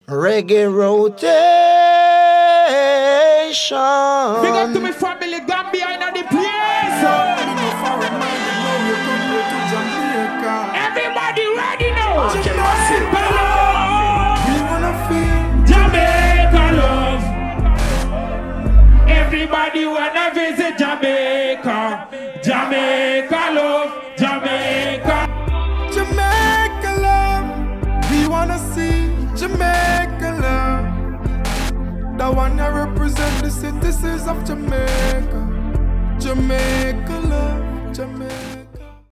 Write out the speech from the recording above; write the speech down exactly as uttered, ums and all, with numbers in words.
Reggae rotation. Big up to my family, Gambia in the place. Everybody ready now. Jamaica love. We wanna feel Jamaica love. Everybody wanna visit Jamaica. Jamaica love. Jamaica. Jamaica love. We wanna see Jamaica love. The one that represent the citizens of Jamaica. Jamaica love, Jamaica.